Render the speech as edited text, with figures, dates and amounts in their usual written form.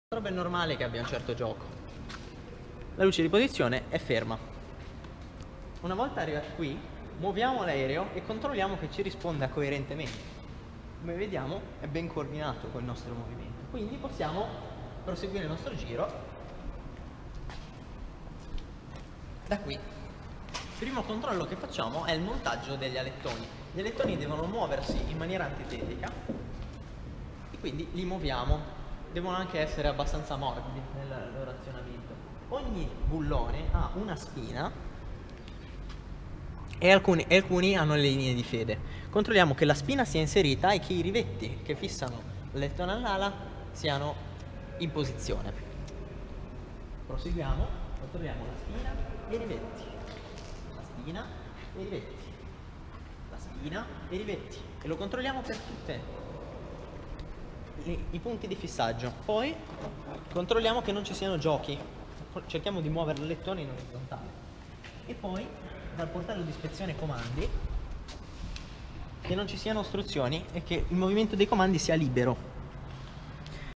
Roba è normale che abbia un certo gioco. La luce di posizione è ferma. Una volta arrivati qui, muoviamo l'aereo e controlliamo che ci risponda coerentemente. Come vediamo è ben coordinato col nostro movimento, quindi possiamo proseguire il nostro giro da qui. Il primo controllo che facciamo è il montaggio degli alettoni. Gli alettoni devono muoversi in maniera antitetica e quindi li muoviamo. Devono anche essere abbastanza morbidi nel loro azionamento. Ogni bullone ha una spina e alcuni hanno le linee di fede. Controlliamo che la spina sia inserita e che i rivetti che fissano l'alettone all'ala siano in posizione. Proseguiamo, controlliamo la spina e i rivetti. La spina e i rivetti. La spina e i rivetti. E lo controlliamo per tutte i punti di fissaggio. Poi controlliamo che non ci siano giochi, cerchiamo di muovere il lettone in orizzontale e poi dal portello di ispezione comandi che non ci siano ostruzioni e che il movimento dei comandi sia libero.